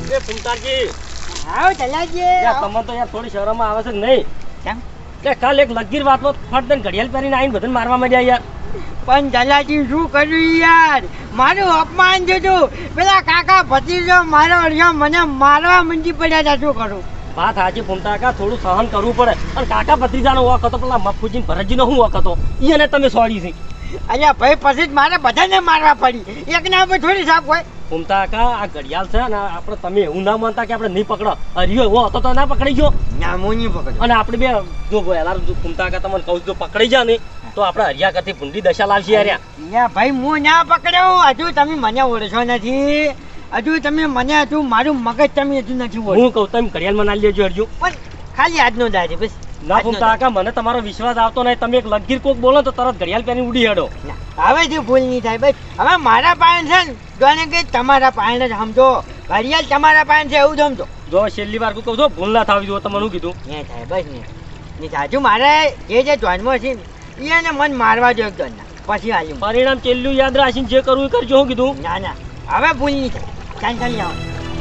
એ ફૂમતાજી આવો ચલાજી યાર તમને તો યાર થોડી શરમ આવે છે કે નહીં? કેમ? કે કાલ એક લગીર વાતમાં ફટ દઈને ઘડિયાળ પહેરીને આવીને બધાને મારવા માંડ્યા યાર. પણ ચલાજી શું કર્યું યાર? મારું અપમાન થયું. પેલા કાકા ભતીજો મારો અડિયો મને મારવા મંડી પડ્યા હતા. શું કરું? વાત સાચી ફૂમતા કાકા, થોડું સહન કરવું પડે. અને કાકા ભત્રીજાનો વોક હતો, પેલા મફુજી ભરતજીનો શું વોક હતો? એને તમે સોડી છે. અલ્યા ભાઈ પછી જ મારે બધાને મારવા પડી. એક ના ઉપર થોડી સાફ હોય. ફૂમતા કાકા આ ઘડિયાળ છે ને આપણે તમે એવું ના માનતા કે આપણે નહીં પકડો. હરિયો એવો હતો તો ના પકડી ગયો. ના હું નહીં પકડ્યો. અને આપણે બે જો એલાર ફૂમતા કાકા તમને કહું જો પકડી જાય ને તો આપણે હરિયા કરતી ભૂંડી દશા લાવશે યાર. યા ભાઈ હું ના પકડ્યો. હજુ તમે મને ઓળખો નથી. હજુ તમે મને હજુ મારું મગજ તમે હજુ નથી ઓળખો. હું કહું તમે ઘડિયાળમાં ના લેજો હરજો. પણ ખાલી આજનો દાજે બસ. ના ફૂમતા કાકા મને તમારો વિશ્વાસ આવતો નહીં. તમે એક લગીર કોક બોલો તો તરત ઘડિયાળ પહેરીને ઉડી હેડો. હવે જે ભૂલ નહીં થાય બસ. હવે મારા પાસે છે ને જાણે કે તમારા પાસે જ સમજો. ઘડિયાળ તમારા પાસે છે એવું સમજો. જો છેલ્લી વાર કહું છું ભૂલ ના થવી જોઈએ. તમને શું કીધું? નહીં થાય બસ નહીં થાય. હજુ મારે જે જોનમાં છે ને એને મન મારવા જો એક દોડના પછી આવ્યું પરિણામ છેલ્લું યાદ રાખીને જે કરવું એ કરજો. શું કીધું? ના ના હવે ભૂલ નહીં થાય. ચાલી આવો.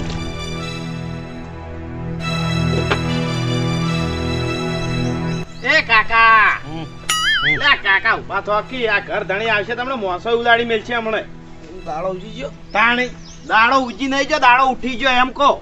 એ કાકા લે કાકા ઉભા થો કી આ ઘર ધણી આવશે તમને મોસો ઉલાડી મેલશે હમણે. દાડો ઉજી ગયો તાણી દાડો ઉજી નહીં ગયો દાડો ઉઠી ગયો એમ કહો.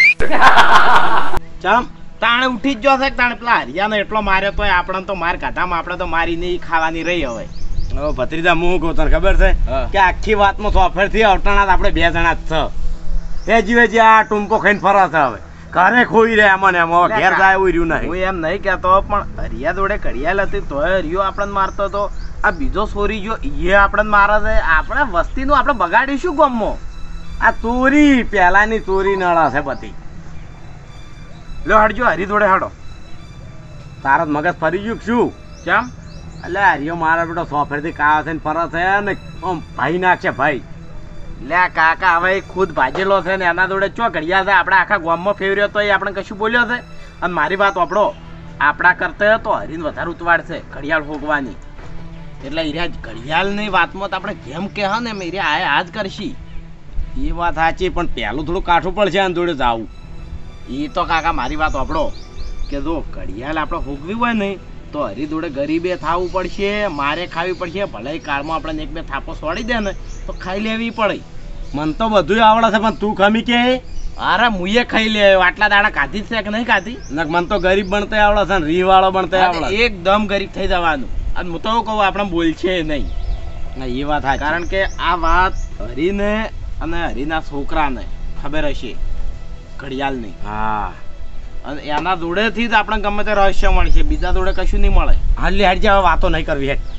ચમ તાણે ઉઠી જ ગયો છે તાણે પેલા હરિયાનો એટલો માર્યો તોય આપણને તો માર કાઢામાં આપણે તો મારી નહીં ખાવાની રહી. હવે ભત્રીજા હું કહું તને ખબર છે કે આખી વાતમાં સોફેર થી અવટાણા આપણે બે જણા જ છે. એ જીવે જે આ ટૂંકો ખાઈને ફરા છે. હવે ઘરે ખોઈ રહ્યા મને એમ ઘેર જાય એવું રહ્યું નહીં. હું એમ નહીં કહેતો પણ હરિયા જોડે ઘડિયાળ હતી તોય હરિયો આપણને મારતો હતો. આ બીજો સોરી ગયો એ આપણને મારે છે. આપણે વસ્તીનું આપણે બગાડીશું ગમો. આ ચોરી પહેલાની ચોરી નળા છે બધી. લો હડજો હરી જોડે હડો. તારા મગજ ફરી ગયું શું? કેમ? એટલે હરિયો મારા બેટો સોફેરથી કાવા થઈને ફરે છે ને આમ ભાઈ નાખશે ભાઈ. લે કાકા હવે ખુદ ભાજેલો છે ને એના જોડે ચો ઘડિયા છે. આપણે આખા ગામમાં ફેર્યો તો એ આપણે કશું બોલ્યો છે. અને મારી વાત આપણો આપણા કરતા તો હરીને વધારે ઉતવાડ છે ઘડિયાળ ફોગવાની. એટલે હીરા ઘડિયાળની વાતમાં તો આપણે જેમ કહે ને એમ હીરા આ જ કરશી. એ વાત સાચી પણ પહેલું થોડું કાઠું પડશે આને જોડે જવું. એ તો કાકા મારી વાત આપણો કે જો ઘડિયાળ આપણે ફોગવી હોય ને તો હરી જોડે ગરીબે થવું પડશે, મારે ખાવી પડશે. ભલે કાળમાં આપણને એક બે થાપો છોડી દે ને તો ખાઈ લેવી પડે. મને તો બધું આવડે છે પણ તું ખમી કે અરે મુએ ખાઈ લે. આટલા દાડા ખાધી જ છે કે નહીં ખાધી? મને તો ગરીબ બનતા આવડે છે ને રી વાળો બનતા આવડે. એકદમ ગરીબ થઈ જવાનું. અને હું તો કહું આપણે બોલશે નહીં. ના એ વાત થાય કારણ કે આ વાત હરીને અને હરીના છોકરાને ખબર હશે ઘડિયાળની. હા અને એના જોડેથી જ આપણે ગમે તે રહસ્ય મળશે. બીજા જોડે કશું નહીં મળે. હાલી હાડી હવે વાતો નહીં કરવી. હેઠ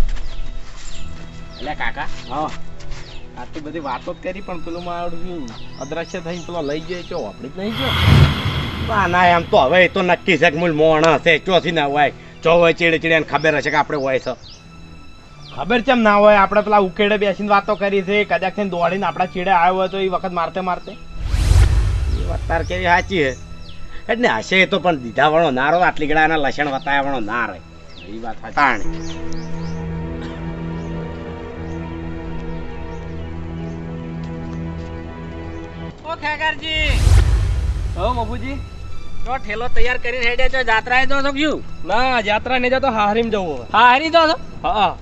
એટલે કાકા હા આટલી બધી વાતો જ કરી પણ પેલું મારું અદ્રશ્ય થઈને પેલો લઈ ગયો છો આપણી જ નહીં ગયો. ના એમ તો હવે એ તો નક્કી છે કે મૂળ મોણ હશે ચોથી ના હોય ચો હોય ચીડે ચીડે એને ખબર હશે કે આપણે હોય છે. ખબર કેમ ના હોય? આપણે પેલા ઉકેડે બેસીને વાતો કરી છે. કદાચ થઈને દોડીને આપણા ચીડે આવ્યો હોય તો એ વખત મારતે મારતે એ વાત તાર કેવી સાચી છે. એટલે હશે તો પણ દીધા વાળો ના રહો. આટલી ગળા એના લસણ વતાયા વાળો ના રહે. એ વાત સાચી. ઓ ખેગરજી હો મફુજી તો ઠેલો તૈયાર કરીને હેડે છો જાત્રાએ જો છો ક્યું? ના જાત્રા નહીં જતો હારીમ જવું હવે. હા હરી જો છો. હા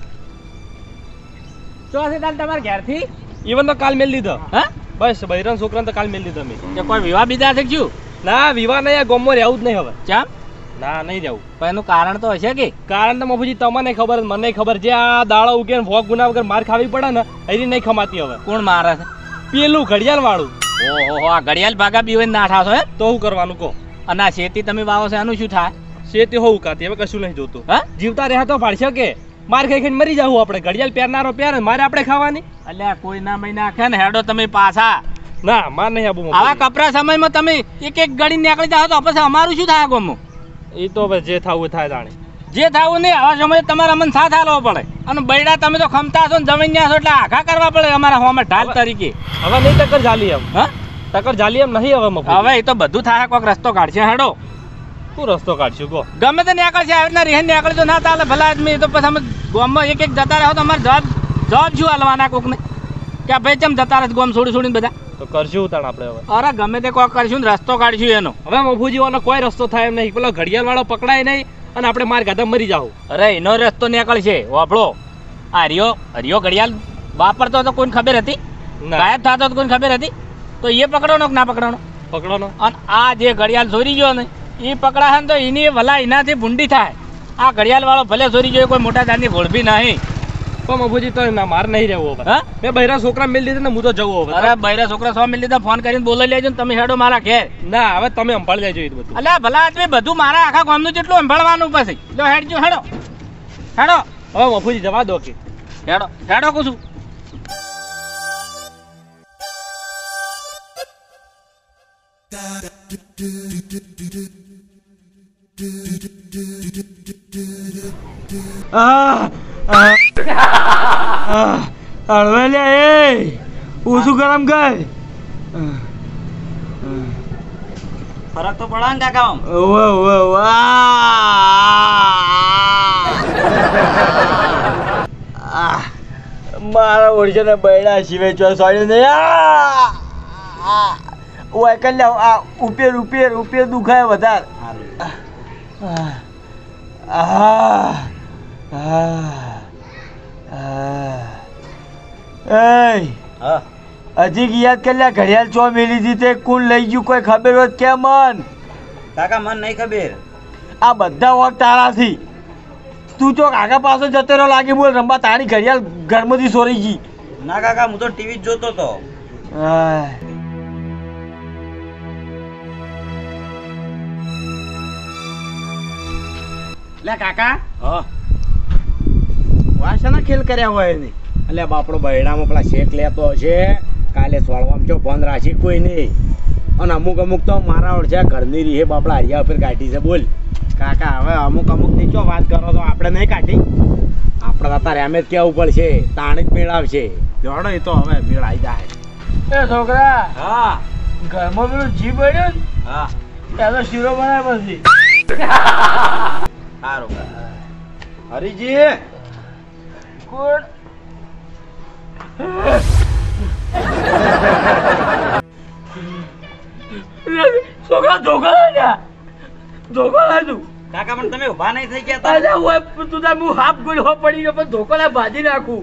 ચો છે તાલ તમારા ઘેરથી? ઈવન તો કાલ મેલ લીધો. હા બસ બૈરન છોકરાને તો કાલ મેલ લીધો મેં. કે કોઈ વિવાહ બીજા છે ક્યું? ના વિવાહ નહીં. આ ગામમાં રહેવું જ નહીં હવે. ચમ? ના નહીં રહેવું. પણ એનું કારણ તો હશે કે? કારણ તો મફુજી તમને ખબર મને ખબર જે આ દાડો ઉગે ભોગ ગુના વગર માર ખાવી પડે ને એની નહીં ખમાતી હવે. કોણ મારે છે? પેલું ઘડિયાળ વાળું. ઓહો આ ઘડિયાળ ભાગા બી હોય ના ઠાસો હે? તો શું કરવાનું કહો? અને આ શેતી તમે વાવો છો એનું શું થાય? શેતી હોવું કાતી હવે કશું નહીં જોતું. હા જીવતા રહ્યા તો પાડશે કે માર ખાઈ ખાઈને મરી જાવ આપણે. ઘડિયાળ પહેરનારો પહેરે મારે આપણે ખાવાની. અલ્યા કોઈ ના મહિના આખે ને હેડો તમે પાછા. ના માર નહીં આબુ. આવા કપરા સમયમાં તમે એક એક ગળી નીકળી જાવ તો પછી અમારું શું થાય ગોમો? એ તો હવે જે થવું થાય જાણે. જે થવું નહીં આવા સમયે તમારા મન સાથ હાલવો પડે. અને બૈડા તમે તો ખમતા છો ને જમીન છો એટલે આખા કરવા પડે અમારા હોમે ઢાલ તરીકે. હવે નહીં ટક્કર જાલી એમ. હા ટક્કર જાલી એમ નહીં હવે મફુજી. હવે એ તો બધું થાય. કોઈક રસ્તો કાઢશે હેડો. શું રસ્તો કાઢશું કહો? ગમે તે નીકળશે આવી રીતના રેહન નીકળી તો ના ચાલે ભલા આદમી. તો પછી અમે ગામમાં એક એક જતા રહો તો અમારે જવાબ શું હાલવાના કોકને કે ભાઈ ચમ જતા રહે ગોમ છોડી છોડીને બધા? તો કરશું તાણ આપણે હવે. અરે ગમે તે કોઈ કરશું ને રસ્તો કાઢશું એનો. હવે મફુજી વાળો કોઈ રસ્તો થાય એમ નહીં. પેલો ઘડિયાળ વાળો પકડાય નહીં અને આપણે માર ગાધા મરી જાવ. અરે એનો રસ્તો નીકળશે વાપડો. આ હરિયો ઘડિયાળ વાપરતો તો કોઈને ખબર હતી? ગાયબ થતો તો કોઈને ખબર હતી? તો એ પકડવાનો કે ના પકડવાનો? પકડોનો. અને આ જે ઘડિયાળ ચોરી ગયો ને એ પકડાશે ને તો એની ભલા એનાથી ભૂંડી થાય. આ ઘડિયાળ વાળો ભલે ચોરી ગયો કોઈ મોટા જાતની ભોળભી નહીં. પણ મફુજી તો ના માર નહીં રહેવું હવે. હા મેં બૈરા છોકરા મેળ દીધા ને હું તો જવું હવે. અરે બૈરા છોકરા 100 મિનિટ ફોન કરીને બોલાવી લેજો ને તમે હેડો મારા ઘેર. ના હવે તમે સંભાળી લેજો એ બધું. અલ્યા ભલા આદમી બધું મારા આખા ગામનું જેટલું સંભાળવાનું પછી. લો હેડજો હેડો હવે મફુજી જવા દો કે. હેડો કહું છું. હળવે એ ઓછું ગરમ કર. ફરક તો પડે ને કાકા. ઓવે ઓવે મારા ઓળશે બૈડા સિવાય ચો સોડ્યું નહીં. ઓય કર લે. ઉપેર દુખાય વધારે. હજી યાદ કરી લે ઘડિયાળ ચો મેલી હતી તે કોણ લઈ ગયું કોઈ ખબર હોત કે મન? કાકા મને નહીં ખબર. આ બધા વખત તારાથી તું ચોક આગા પાછો જતો રહ્યો લાગે. બોલ રંબા તારી ઘડિયાળ ઘરમાંથી સોરી ગઈ. ના કાકા હું તો ટીવી જ જોતો હતો. લે કાકા. હા વાસના ખેલ કર્યા હોય નહીં. એટલે બાપડો બૈડામાં પેલા શેક લેતો હશે. કાલે સોળવામાં જો બંધ રાખી કોઈ નહીં. અને અમુક તો મારા ઓળખ્યા ઘરની રીહે બાપડા હરિયા ઉપર કાઢી છે. બોલ કાકા હવે અમુક ની ચો વાત કરો તો આપણે નહીં કાઢી. આપણે અત્યારે એમ જ કેવું પડશે. તાણી જ મેળ આવશે. જોડો એ તો હવે મેળ આવી જાય. એ છોકરા હા ઘરમાં પેલું જી પડ્યું ને હા એનો શીરો બનાવે પછી. સારું હરીજી કોણ? છોકરા ધોકા તું. કાકા પણ તમે ઉભા નહીં થઈ ગયા અરે ઓય તું તાર હું હાફ ગોળ હો પડી ગયો પણ ધોકો લા ભાજી નાખું.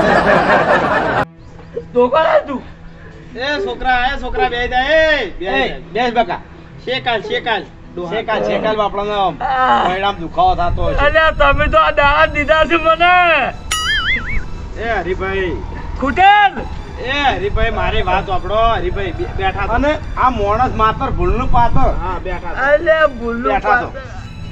ધોકો લા તું. એ છોકરા બે દે. બેસ બકા. શેકાલ બાપડાનો પરિણામ દુખાવો થતો હશે. અરે તમે તો આ દાડા દીધા છે મને. એ હરીભાઈ ખૂટેલ. એ હરીભાઈ મારી વાત વાપડો. હરીભાઈ બેઠા છો. અને આ માણસ માત્ર ભૂલનું પાત્ર. હા બેઠા છો. અરે ભૂલું બેઠા છો.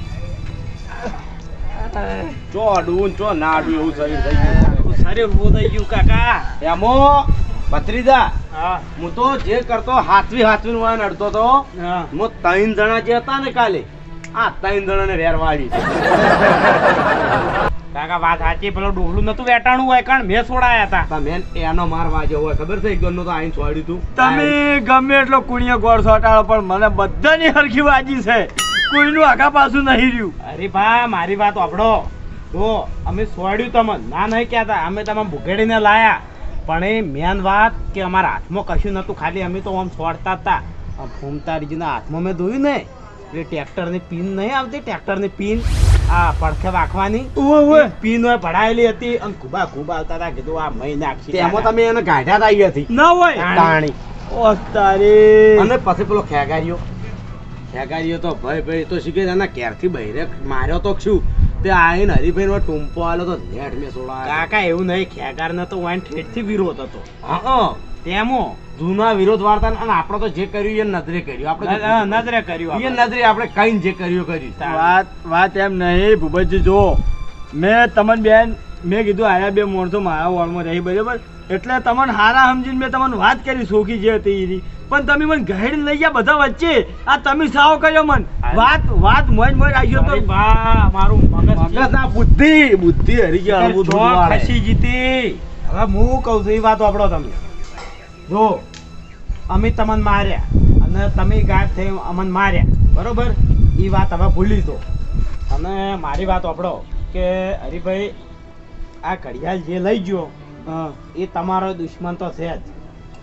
ચો અડવું ચો ના અડવું એવું શરીર થઈ ગયું. શરીર ઊભું થઈ ગયું કાકા. એમો ભત્રીજા હું તો જે કરતો હાથવી વાન અડતો તો. હું 3 જણા જે હતા ને કાલે આ 3 જણાને વેરવાડી. કાકા વાત સાચી. પેલો ડોહલું નતું વેટાણું હોય કારણ મેં છોડાયા હતા. મેં એનો માર વાગ્યો હોય ખબર છે. એક ગણનો તો આઈને છોડ્યું તું. તમે ગમે એટલો કુણીયો ગોળ સોટાડો પણ મને બધાની હરખી વાજી છે. કોઈનું આગા પાછું નહીં રહ્યું. અરે ભા મારી વાત વાપડો. જો અમે છોડ્યું તમને ના નહીં કહેતા. અમે તમે ભૂગેડીને લાયા પણ એ મેન વાત કે અમારા હાથમાં કશું નતું. ખાલી અમે તો આમ છોડતા હતા. ફૂમતારીજીના હાથમાં મેં જોયું ને એ ટ્રેક્ટરની પિન નહીં આવતી. ટ્રેક્ટરની પિન આ પડખે વાંખવાની પિન હોય ભરાયેલી હતી અને ખૂબ આવતા હતા. કીધું આ મહિને નાખી. તેમાં તમે એને ગાઢ્યા આવી હતી ના હોય તાણી. ઓ તારી. અને પછી પેલો ખેગારીઓ તો ભાઈ તો શીખે એના ઘેરથી બહેરે માર્યો તો શું તે આઈને હરીભાઈ નો ટૂંપો આલો તો નેટ મેં સોડા. કાકા એવું નહીં. ખેગાર ને તો વાઈન ઠેઠથી વિરોધ હતો. હા તેમાં જૂના વિરોધ વાર્તા. અને આપણે તો જે કર્યું એ નજરે કર્યું. આપણે નજરે કર્યું. એ નજરે આપણે કઈ જે કર્યું. વાત એમ નહીં ભૂપતજી. જો મેં તમને બેન મેં કીધું આયા બે માણસો મારા વોર્ડમાં રહી બરાબર. એટલે તમને હારા સમજીને મેં તમને વાત કરી સોખી જે હતી એની. પણ તમે મને ઘેડી લઈ ગયા બધા વચ્ચે. આ તમે સાવ કર્યો મન. વાત મોજ આવ્યો તો મારું મગજ ના બુદ્ધિ હરી ગયા. ખસી જીતી. હવે હું કહું છું એ વાત વાપરો તમે. જો અમે તમને માર્યા અને તમે ગાયબ થઈ અમને માર્યા બરોબર. એ વાત હવે ભૂલી દો. અને મારી વાત વાપરો કે હરીભાઈ આ ઘડિયાળ જે લઈ ગયો એ તમારો દુશ્મન તો છે જ.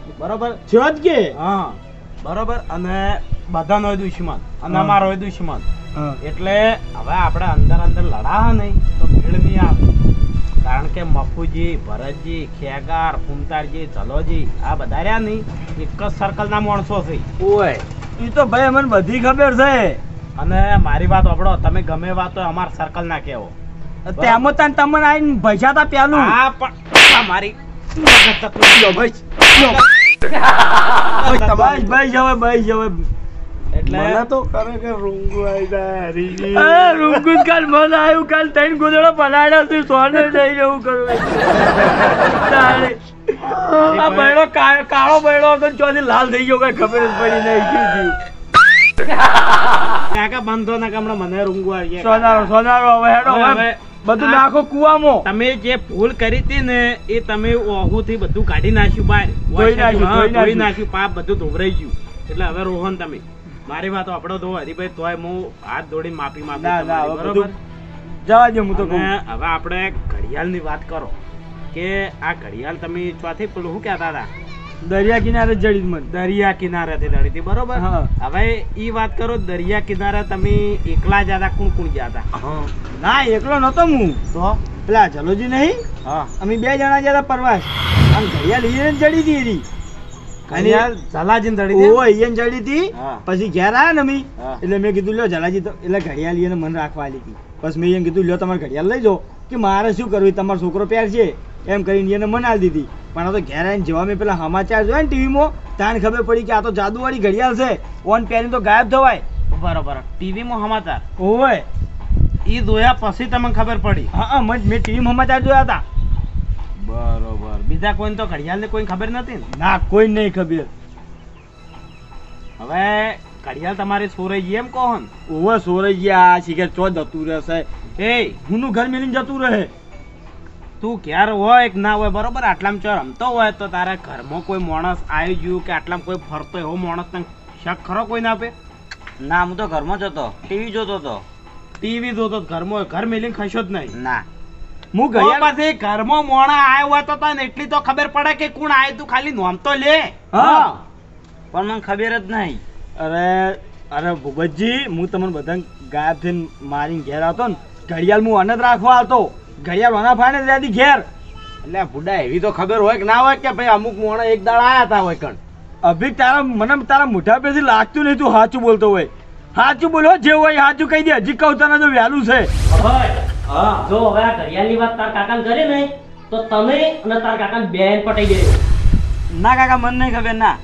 બરોબર છો જ કે હા બરોબર અને બધાનો દુશ્મન અને અમારો દુશ્મન એટલે હવે આપણે અંદર અંદર લડાવા નહીં તો ભીડ નહીં આવે કારણ કે મફુજી ભરતજી ખેગાર ફૂમતારજી જલોજી આ બધા રહ્યા નહીં એક જ સર્કલના માણસો છે ઓય ઈ તો ભાઈ મને બધી ખબર છે અને મારી વાત સાંભળો તમે ગમે વાત હોય અમારા સર્કલ ના કહેવો તેમાં તને તમને આઈને ભૈસા તા પેલું હા પણ તમારી મગજ તકલીફ લો ભાઈ ભાઈ જવે એટલે તો કરે કે રૂંગુ આઈ જાય હરીજી રૂંગુ કાલ મન આવ્યું કાલ તૈન ગોદડો બનાડ્યો છે સોને જઈ જવું કરું આ બૈડો કાળો બૈડો હતો ચોથી લાલ થઈ ગયો કઈ ખબર જ પડી નહીં શું થયું કાકા બંધો ના કામડા મને રૂંગુ આવી સોનારો હવે હેડો હવે બધું નાખો કુવામાં તમે જે ભૂલ કરી હતી ને એ તમે ઓહુથી બધું કાઢી નાખ્યું બહાર ધોઈ નાખ્યું પાપ બધું ધોવરાઈ ગયું એટલે હવે રોહન તમે મારી વાત આપણો તો હરીભાઈ તોય હું હાથ દોડી માફી બરોબર જવા દે હું તો હવે આપણે ઘડિયાળની વાત કરો કે આ ઘડિયાળ તમે ચોથી પેલું શું કહેતા હતા દરિયા કિનારે જડી મને દરિયા કિનારેથી દડી હતી બરોબર હવે ઈ વાત કરો દરિયા કિનારે તમે એકલા જ હતા કોણ કોણ ગયા હતા ના એકલો નતો હું તો પેલા જલોજી નહીં હા અમે 2 જણા ગયા હતા પ્રવાસ અને ઘડિયાળ ઈને જડી હતી એરી ઘડિયાળ જલાજીને દડી હતી ઓ ઈને જડી હતી પછી ઘેર આયા ને અમે એટલે મેં કીધું લ્યો જલાજી તો એટલે ઘડિયાળ ઈને મને રાખવા આલી હતી પછી મેં એને કીધું લ્યો તમારે ઘડિયાળ લઈ જાઓ કે મારે શું કરવું તમારો છોકરો પહેર છે એમ કરીને એને મને આલી દીધી પણ આ તો ઘેર આવીને જવા મેં પેલા સમાચાર જોયા ને ટીવીમાં તાને ખબર પડી કે આ તો જાદુવાળી ઘડિયાળ છે ઓન પહેરીને તો ગાયબ થવાય બરોબર ટીવીમાં સમાચાર ઓય ઈ જોયા પછી તમને ખબર પડી હા મેં ટીવીમાં સમાચાર જોયા હતા બરોબર બીજા કોઈને તો ઘડિયાળને કોઈ ખબર નથી ને ના કોઈ નહીં ખબર હવે ઘડિયાળ તમારી સોરાઈ ગઈ એમ કહો ને ઓવે સોરાઈ ગયા શિખર ચો જતું રહેશે એ હુંનું ઘર મેલીને જતું રહે તું ક્યારે હોય કે ના હોય બરોબર આટલામાં ચો રમતો હોય તો તારા ઘરમાં કોઈ માણસ આવી ગયું કે આટલામાં કોઈ ફરતો એવો માણસ તને શક ખરો કોઈ ના આપે ના હું તો ઘરમાં જ હતો ટીવી જોતો હતો ટીવી જોતો ઘરમાં ઘર મેલીને ખસ્યો જ નહીં ના હું ઘડિયાળ પછી ઘરમાં મોણા આવ્યો હોય તો તને એટલી તો ખબર પડે કે કોણ આવ્યું તું ખાલી નોમ તો લે હા પણ મને ખબર જ નહીં અરે ભૂપતજી હું તમને બધા ગાયબ થઈને મારીને ઘેર આવતો ને ઘડિયાળ હું અનદ રાખવા આવતો ઘડિયાળ વાના ફાણે જ રહેતી ઘેર એટલે બુડા એવી તો ખબર હોય કે ના હોય કે ભાઈ અમુક મોણા એક દાડા આયા હતા હોય કણ અભિક તારા મોઢા પેથી લાગતું નહીં તું સાચું બોલતો હોય સાચું બોલો જે હોય સાચું કહી દે હજી કહું તને તો વહેલું છે જો હવે આ ઘડિયાળની વાત તાર કાકાને કરે ને તો તમે અને તાર કાકાને બેન પટાઈ દેજો ના કાકા મને નહીં ખબર ના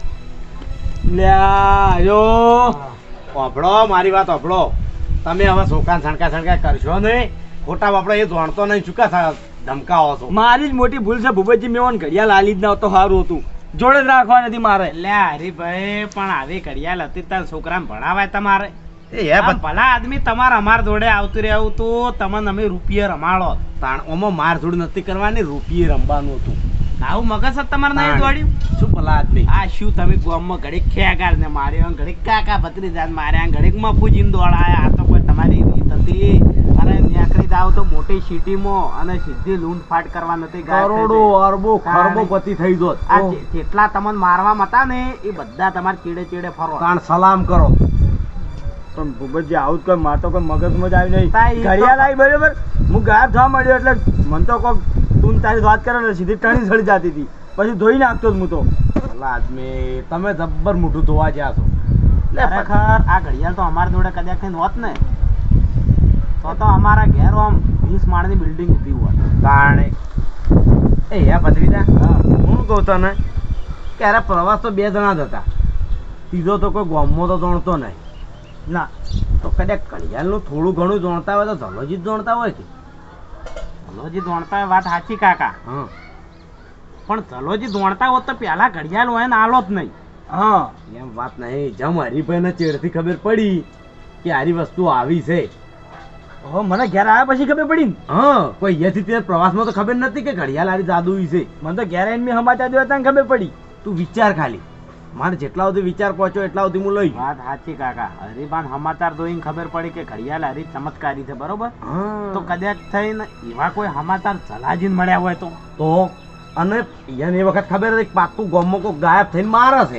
અભળો મારી વાત અભળો તમે હવે સોકાન છણકા કરશો નહીં ખોટા બાપડો એ જાણતો નહીં ચૂકા ધમકાવો છો મારી જ મોટી ભૂલ છે ભૂપતજી મેં ઓન ઘડિયાળ આલી જ ના તો સારું હતું જોડે જ રાખવા નથી મારે એટલે હરીભાઈ પણ આવી ઘડિયાળ હતી તાર છોકરાને ભણાવાય તમારે ભલા આદમી તમારે અમાર જોડે આવતું રહેવું તો તમને અમે રૂપિયે રમાડો તાણ ઓમાં માર જોડ નથી કરવાની રૂપિયે રમવાનું હતું આવું મગજ જ તમારે નહીં દોડ્યું શું ભલા આદમી આ શું તમે ગામમાં ઘડીક ખેગાર ને માર્યો ઘડીક કાકા ભત્રીજા માર્યા ઘડીક મફુજીને દોડાયા આ તો કોઈ તમારી રીત હતી અને નીકળી જાવ તો મોટી સિટીમાં અને સીધી લૂંટફાટ કરવા નથી કરોડો અરબો ખરબો પતિ થઈ જોત આ જેટલા તમને મારવા હતા ને એ બધા તમારે ચીડે ચીડે ફરો તાણ સલામ કરો પણ ભૂપતજી આવું જ કોઈ માર તો કોઈ મગજમાં જ આવી નહીં ઘડિયાળ આવી બરાબર હું ગાયબ થવા મળ્યો એટલે મને તો કોઈ તું તારી વાત કરે ને સીધી ટણી સડી જતી હતી પછી ધોઈ નાખતો જ હું તો આદમી તમે જબ્બર મોઢું ધોવા જ્યા છો ખરેખર આ ઘડિયાળ તો અમારા જોડે કદાચ કઈ હોત ને તો અમારા ઘેર આમ 20 માળની બિલ્ડિંગ ઊભી હોત કારણે એ હે ભત્રીજા હું કહું તને કે અરે પ્રવાસ તો 2 જણા જ હતા ત્રીજો તો કોઈ ગામમાં તો જાણતો નહીં ના તો કદાચ ઘડિયાળનું થોડું ઘણું જાણતા હોય તો ધલોજી જ જાણતા હોય કે ધલોજી જાણતા હોય વાત સાચી કાકા પણ ધલોજી જાણતા હોત તો પેલા ઘડિયાળ હોય ને આલો જ નહીં હા એમ વાત નહીં જમ હરીભાઈ ને ચેડથી ખબર પડી કે આરી વસ્તુ આવી છે મને ઘેર આવ્યા પછી ખબર પડી ને હા કોઈ અહીંયાથી તે પ્રવાસમાં તો ખબર નથી કે ઘડિયાળ આરી જાદુ છે મને તો ઘેર આવીને મેં સમાચાર જોયા તને ખબર પડી તું વિચાર ખાલી મારે જેટલા સુધી વિચાર પહોંચ્યો એટલા સુધી હું લઈ વાત સાચી કાકા હરીબાન સમાચાર જોઈને ખબર પડી કે ઘડિયાળ હરી ચમત્કારી છે બરોબર તો કદાચ થઈને એવા કોઈ સમાચાર જલાજીને મળ્યા હોય તો અને એને એ વખત ખબર હતી કે પાક્કું ગામમાં કોક ગાયબ થઈને મારે છે.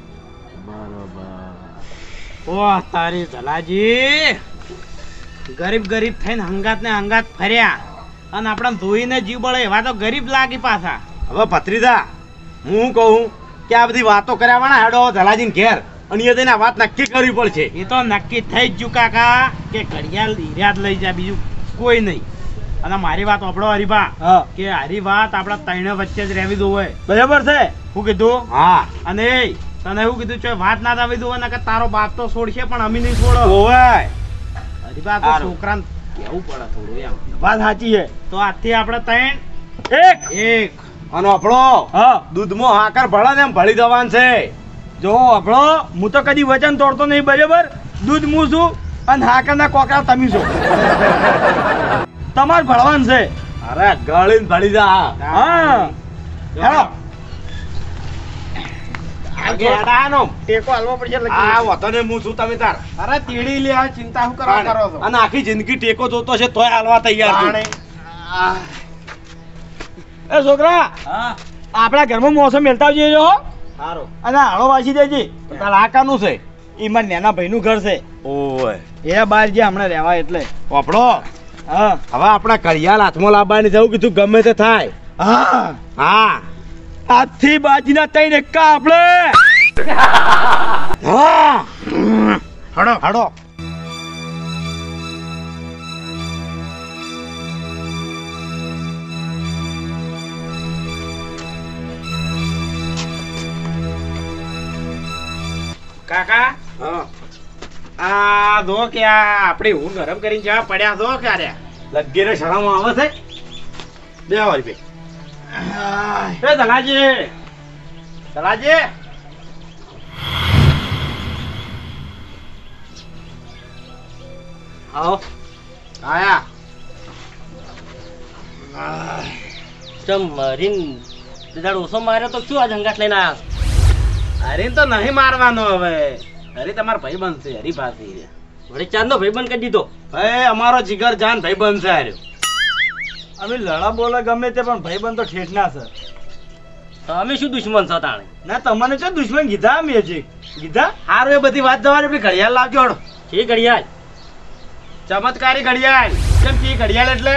ઓ તારી જલાજી ગરીબ ગરીબ થઈને હંગાત ને હંગાત ફર્યા અને આપણા ધોઈને જીવ બળે એવા તો ગરીબ લાગી પાછા. હવે ભત્રીજા હું કહું કે આ બધી વાતો કર્યા વાળા હેડો જલાજીને ઘેર અને એ થઈને વાત નક્કી કરવી પડશે. એ તો નક્કી થઈ જ ગયું કાકા કે ઘડિયાળ હીરા જ લઈ જાય, બીજું કોઈ નહીં. અને મારી વાત આપણો હરીભા હા કે હારી વાત આપણા ત્રણે વચ્ચે જ રહેવી દો હોય. બરાબર છે. શું કીધું? હા અને એ તને એવું કીધું છે વાત ના થવી દો ને કે તારો બાપ તો છોડશે પણ અમે નહીં છોડો. ઓય હરીભા તો સારું. છોકરાને કેવું પડે થોડું એમ. વાત સાચી છે. તો આજથી આપણે ત્રણ એક એક અને આપણો હા દૂધમાં હાકર ભળે ને એમ ભળી દેવાનું છે. જો આપણો હું તો કદી વચન તોડતો નહીં, બરાબર? દૂધ હું છું અને હાકરના કોકરા તમે છો. તમારે ભણવાનું છે. અરે ગળીને ભળી જા. હા હેલો આગે હેડાનો. ટેકો હાલવો પડશે એટલે આ વતને હું છું તમે તાર. અરે તીડી લે આ ચિંતા શું કરવા કરો છો? અને આખી જિંદગી ટેકો જોતો છે તોય હાલવા તૈયાર છું. એ છોકરા હા આપણા ઘરમાં મોસમ મેલતા આવજે જો હો. સારું. અને હાળો વાસી દેજે. તાર આ કાનું છે? ઈ મારા નાના ભાઈનું ઘર છે. ઓય એ બહાર જે હમણાં રહેવા એટલે. આપણો હા હવે આપણા કડિયાલ હાથમાં લાવવાની જવું કીધું ગમે તે થાય. હા હા આજથી બાજીના ત્રણ એક્કા આપણે. હા હડો હાડો. કાકા હા આ જો કે આ આપણે ઊંઘ ગરમ કરીને જવા પડ્યા છો ક્યારે? લગીને શરમ આવે છે. બે વાર બે. એ ધનાજી ધનાજી આવો આયા. ચમ મરીન દાડ ઓછો માર્યો તો શું આજ હંગાત લઈને આયા? હરી તો નહીં મારવાનો હવે. હરી તમારો ભાઈ બનશે હરીભાથી. વળી ચાંદનો ભાઈબંધ કરી દીધો. ભાઈ અમારો જીગર જાન ભાઈ બનશે આર્યો. અમે લડા બોલે ગમે તે પણ ભાઈબંધ તો ઠેઠના છે. તો અમે શું દુશ્મન છો તાણે? ના તમને તો દુશ્મન કીધા અમે હજી કીધા. હારું એ બધી વાત જવાની આપણી ઘડિયાળ લાવજો હળો. એ ઘડિયાળ ચમત્કારી ઘડિયાળ. કેમ કે ઈ ઘડિયાળ એટલે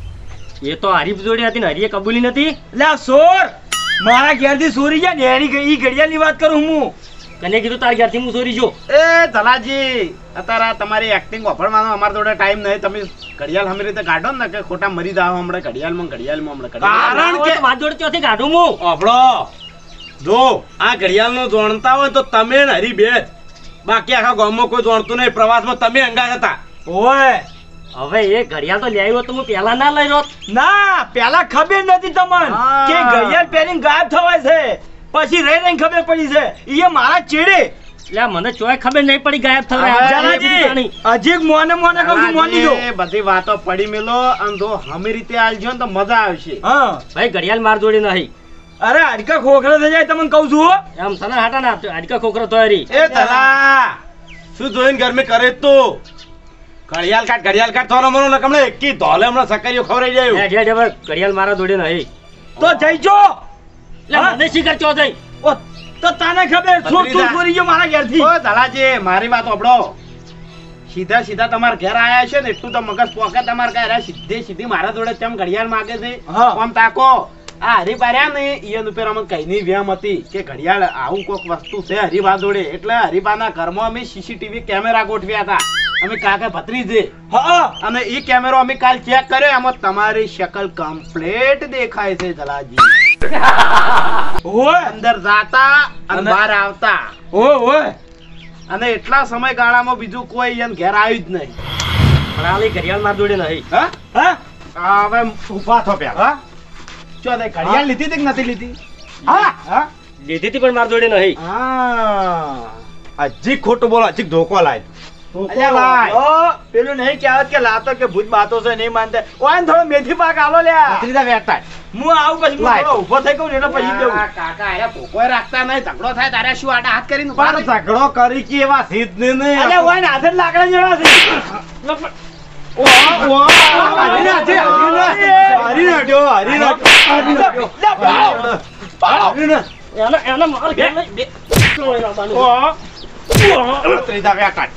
એ તો હરીફ જોડે હતી ને હરીએ કબૂલી નથી. એટલે આ સોર મારા ઘેરથી ચોરી ગયા ને એની ઈ ઘડિયાળની વાત કરું હું. કને કીધું તાર ઘેરથી હું ચોરી જો? એ ધલાજી અત્યારે આ તમારી એક્ટિંગ વાપરવાનો અમારા જોડે ટાઈમ નહીં. તમે ઘડિયાળ હમી રીતે કાઢો ને કે ખોટા મરી જાવ હમણાં ઘડિયાળમાં ઘડિયાળમાં કારણ કે- મારા જોડે ચોથી કાઢું હું. આપણો જો આ ઘડિયાળનો જાણતા હોય તો તમે ને હરી બે જ. બાકી આખા ગામમાં કોઈ જાણતું નહીં. પ્રવાસમાં તમે અંગા હતા. ઓય હવે એ ઘડિયાળ તો લઈ આવ્યો તો હું પેલા ના લઈ રોત. ના પેલા ખબર નથી તમને હા. કે ઘડિયાળ પહેરીને ગાયબ થવાય છે. પછી રહી રહીને ખબર પડી છે ઈ મારા ચેડે. એટલે મને ચોય ખબર નહીં પડી ગાયબ થવા હવે જલાજી હજી મોને મોને કહું છું મોની જો. એ બધી વાતો પડી મેલો અને જો હમી રીતે આલજો ને તો મજા આવશે. હા ભાઈ ઘડિયાળ માર જોડે નહીં. અરે હાડકા ખોખરા થઈ જાય તમને કહું છું હો. એમ સના હાટા ના આજકા ખોખરો તો હરી. એ તલા શું જોઈને ઘર મેં કરે તું? ઘડિયાળ કાઢ થોડો મનો ને કમણે એકી ધોલે હમણાં સકરીઓ ખવરાઈ જાય. ઘડિયાળ મારા જોડે નહીં. તો જઈજો. એટલે હા? મને શીખર ચો થઈ. ઓ તો તને ખબર શું તું ચોરી ગયો મારા ઘેરથી. ઓ ધલાજી મારી વાત સાંભળો. સીધા સીધા તમારા ઘેર આયા છે ને એટલું તો મગજ પોકે તમારે ઘરે સીધી સીધી મારા જોડે તેમ ઘડિયાળ માંગે છે. હા. આમ તાકો આ હરીફા રહ્યા ને ઈયન ઉપર અમને કઈની વ્યામ હતી કે ઘડિયાળ આવું કોક વસ્તુ છે હરીફા જોડે. એટલે હરીફાના ઘરમાં અમે સીસીટીવી કેમેરા ગોઠવ્યા હતા. અમે કાકા ભત્રીજે હા અને ઈ કેમેરો અમે કાલ ચેક કર્યો એમાં તમારી શકલ કમ્પ્લીટ દેખાય છે ધલાજી. ઓય અંદર જાતા અને અને- બહાર આવતા ઓય ઓય અને એટલા સમયગાળામાં બીજું કોઈ ઈયન ઘેર આવ્યું જ નહીં. પણ આ લઈ ઘડિયાળ મારા જોડે નહીં. હા હા આ હવે ઊભા થો પેલા. હા ચો તે ઘડિયાળ લીધી હતી કે નથી લીધી? હા હા લીધી હતી પણ મારા જોડે નહીં. હા હજી ખોટું બોલો હજી ધોકો લાય. અલ્યા ભાઈ. ઓ, પેલું નહીં કહેવત કે લાતો કે ભૂત બાતો છે નહીં માનતા. ઓય ને થોડો મેથી પાક આલો લ્યા. ભત્રીજા વેઠતા જ. હું આવું પછી હું લાય. થોડો ઊભો થઈ કહું ને એટલે પછી દેવું. આ કાકા અરે ભૂકોય રાખતા નહીં. ઝઘડો થાય તારે શું આડા હાથ કરીને પણ ઝઘડો કરી કે એવા સિદ્ધ ને નહીં. અલ્યા ઓય ને હાથે જ લાકડા જેવા છે. એને માર ઘેર લઈ બે ભત્રીજા વ્યાકાટ.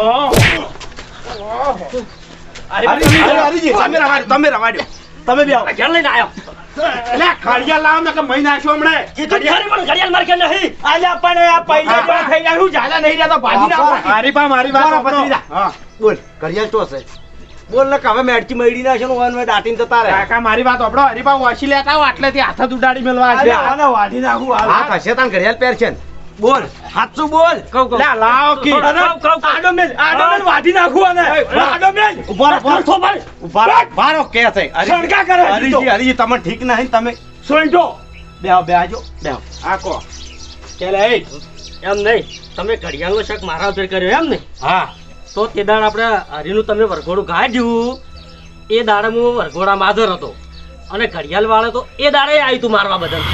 તમે રવાડ્યો. તમે બી આવો. ઘેર લઈને આવ્યો એટલે ઘડિયાળ લાવો ને કે મહી નાખ્યો હમણે. એ તો ખરી પણ ઘડિયાળ માર ઘેર નહીં આલ્યા પણ આ પૈસા જેવા થઈ જાય, હું ઝાલા નહીં રહેતો, ભાજી નાખો. હરીબા મારી વાત સાંભળો. હા બોલ ઘડિયાળ તો હશે બોલ ને કે હવે મેડકી મળી ના છે ને વન વે દાટીને જતા રહે કાકા મારી વાત સાંભળો. હરીબા વાસી લેતા આવો આટલેથી હાથ જ ઉડાડી મેલવા આલ્યા આને વાઢી નાખું હાલ. હા થશે તાન ઘડિયાળ પહેર છે ને બોલ સાચું બોલ. લે લાવો કી. આડો મેલ વાઢી નાખું આને. આડો મેલ. ઉભા રહો, ઉભા રહો. બારો કે છે સણકા કરે હરીજી તમને ઠીક નહીં તમે સોઈટો બેહજો આ કો ચાલે એ એમ નહીં તમે ઘડિયાળનો શક મારા ઉપર કર્યો એમ ને હા તો તે દાડ આપણે હરીનું તમે વરઘોડું કાઢ્યું એ દાડે હું વરઘોડામાં હાજર હતો અને ઘડિયાળ વાળો તો એ દાડે આવ્યું તું મારવા બદલ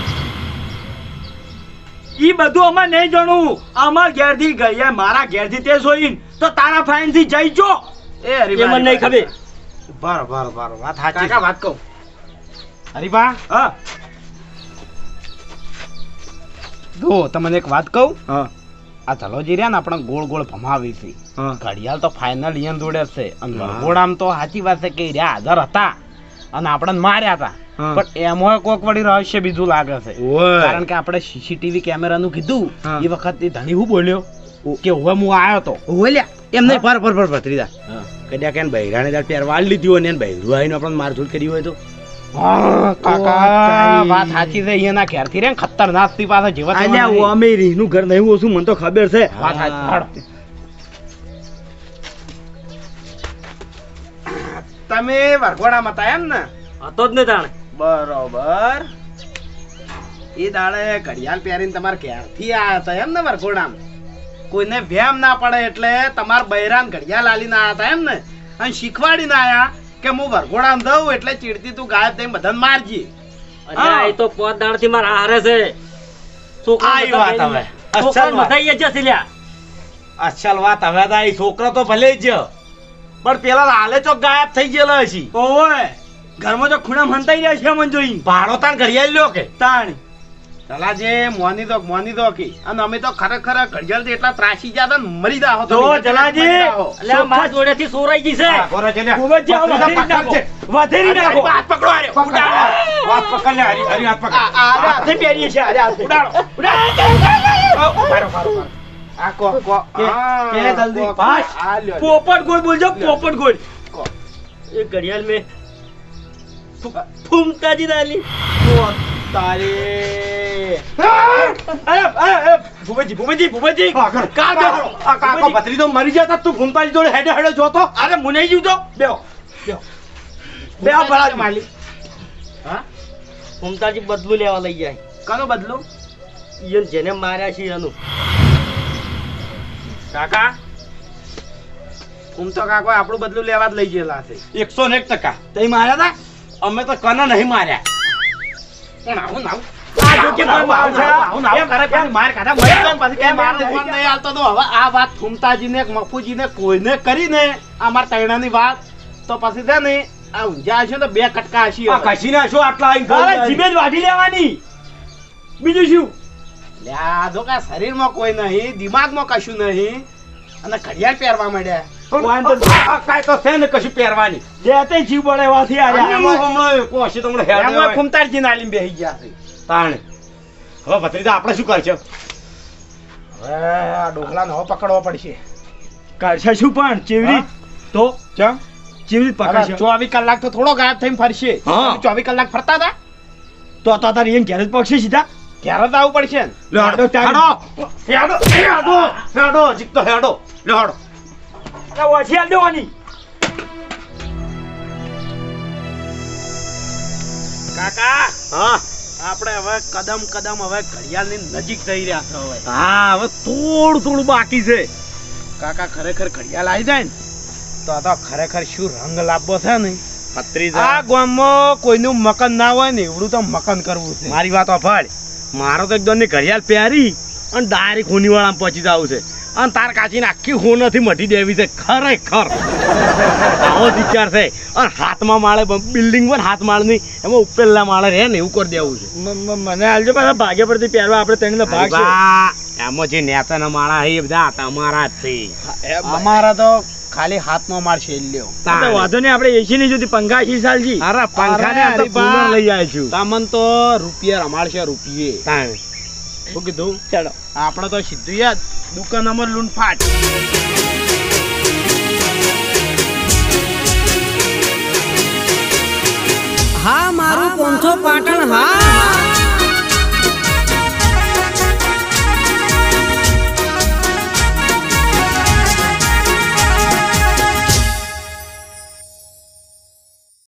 ઈ બધું અમાર નહીં જાણવું. અમાર ઘેરથી ગયા મારા ઘેરથી તે સોઈન તો તારા ફાઈન થી જઈજો. એ એ મને નહીં ખબર બારો વાત સાચી. કાકા વાત કહું હરીબા હા જો તમને એક વાત કહું. હા આ ધલોજી રહ્યા ને આપણે ગોળ ગોળ ભમાવી છે. હા ઘડિયાળ તો ફાઇનલ ઈયન જોડે જ છે અને વરઘોડામ તો સાચી વાત છે કે ઈ રહ્યા હાજર હતા અને આપણને માર્યા હતા. હા. પણ એમાં કોક વળી રહસ્ય બીજું લાગે છે. ઓય. કારણ કે આપણે સીસીટીવી કેમેરાનું કીધું હા. એ વખત એ ધણી હું બોલ્યો કે હવે હું આવ્યો તો ઓલ્યા એમ નહીં પર ભત્રીજા કદાચ કે બૈરાને દાડ પહેરવા લીધી હોય ને એને બૈરું આવીને આપણને મારઝૂડ કરી હોય તો હા, કાકા વાત સાચી છે. અહીંયાના ઘેરથી રે ને ખતરનાક થી પાછા જેવા આલ્યા ઓ અમે રીનું ઘર નહીં ઓછું મને તો ખબર છે. વાત સાચી. હાડો. તમે વરઘોડામાં હતા એમ ને? હતો જ ને તાણે બરોબર. એ દાડે ઘડિયાળ પહેરીને તમારે ક્યારથી આયા હતા એમ ને વરઘોડામાં? કોઈને વ્યામ ના પડે એટલે તમારા બૈરાન ઘડિયાળ આલીને આયા હતા એમ ને? અને શીખવાડીને આયા કે હું વરઘોડામાં દઉં એટલે ચીડતી તું ગાયબ થઈને બધાને મારજી. અલ્યા એ તો પોત દાડ થી મારા હારે છે છોકરા આઈ વાત હવે. છોકરા અસલ વાત. બધાઈ જશે લ્યા અસલ વાત હવે તો આ છોકરો તો ભલે જ પણ પેલા હાલે ચોક ગાયબ થઈ ગયેલો હશે ઓય ઘરમાં તો ખૂણા મંતાઈ રહ્યા છે મને જોઈ. ભાડો તાન ઘડિયાળ લ્યો કે તાણ તલાજે મોની દો કી. અને અમે તો ખરેખર ઘડિયાળથી એટલા ત્રાસી ગયા હતા ને મરી જાઓ જો જલાજી. અલ્યા મારા જોડેથી ચોરાઈ ગઈ છે ગોરા છે લ્યા. ખૂબ જ જાઓ, વધેરી નાખો. વધેરી નાખો. હાથ પકડો હારે. ઉડાડો. હાથ પકડ લે હરી હરી હાથ પકડ હાથે પહેરીએ છીએ, હાથે. ઉડાડો. આ કો કે જલ્દી. ભાઈ પોપટ ગોળ બોલજો, પોપટ ગોળ. એ ઘડિયાળ મેં ફૂમતાજી દાલી તારે ભૂપેજી આ કાકો ભત્રી તો મરી જતા તું ઘૂમતા જોડે હેડે હેડે જોતો અરે મુનાઈ ગયું તો બેહો ભલા માલી. ફૂમતાજી બદલું લેવા લઈ જાય કનો બદલો? ઈયન જેને માર્યા છે એનું કાકા તો કાકો આપણું બદલું લેવા જ લઈ ગયેલા છે. 101%. તઈ માર્યા તા અમે તો કના નહીં માર્યા આ જો કે કોઈ માર છે. એમ કરે પાછી માર ખાધા મરી જાય ને પાછી કેમ માર ફોન નહીં આલતો તો હવે આ વાત ફૂમતાજીને મફુજીને કોઈને કરીને આ માર તૈણાની વાત તો પછી છે ને આ ઊંઝા હશે તો બે કટકા હશે આ કશી ના શું આટલા તારે જીભે જ વાઢી લેવાની, બીજું શું? લ્યા જો કે શરીરમાં કોઈ નહીં, દિમાગમાં કશું નહીં અને ઘડિયાળ પહેરવા માંડ્યા. કાંઈ તો છે ને કશું પહેરવાની જેતે જીવ બળે એવાથી આર્યા. હમણાં કોશી તો હમણાં હેડે એમાં હોય. ફૂમતાજીને આલીને બેસી ગયા છે. તાણે હવે ભત્રીજા આપણે શું કરશે હવે આ ડોકલાને હવે પકડવો પડશે. કાઢશે શું પણ ચેવરી તો ચમ ચેવરી પકડશે 24 કલાક તો થોડો ગાયબ થઈને ફરશે. હા. 24 કલાક ફરતા હતા તો તારી એમ ઘેર જ પકશે સીધા. ત્યારે તો આવવું પડશે ને. લે હેડો જીક તો હેડો લે હેડો ઓછી હાલ દેવાની. કાકા હા આપણે હવે કદમ હવે ઘડિયાળની નજીક થઈ રહ્યા છે હવે. હા હવે થોડું બાકી છે કાકા ખરેખર ઘડિયાળ આવી જાય ને તો આ તો ખરેખર શું રંગ લાવવો છે ને. ભત્રીજા આ ગામમાં કોઈનું મકન ના હોય ને એવડું તો મકન કરવું છે. મારી વાત સાંભળ મારો તો એકદમ ની ઘડિયાળ પહેરી અને ડાયરેક્ટ હોનીવાળામાં પહોંચી જવું છે અને તાર કાચીને આખી હોનથી મટી દેવી છે ખરેખર આવો જ વિચાર છે અને હાથમાં માળે બિલ્ડિંગ પણ હાથ માળની એમાં ઉપેલા માળે રહે ને એવું કરી દેવું છે. મને હાલજો પાછા ભાગે પરથી પહેરવા આપણે ત્રણનો ભાગ છે. એમાં જે નેતાના માળા છે એ બધા તમારા જ છે. અમારા તો ખાલી હાથમાં મારશે લ્યો. તો વાંધો નહીં, આપણે એસી નહીં જોતી, પંખા એસી સાલજી. અરે પંખાને આ તો કુલર લઈ આવ્યો છું. તમને તો રૂપિયા રમાડશે રૂપિયે. તાણ શું કીધું? ચાલો આપણે તો સીધું યાદ દુકાનમાં લૂંટફાટ. હા મારું પોંથો પાટણ હા.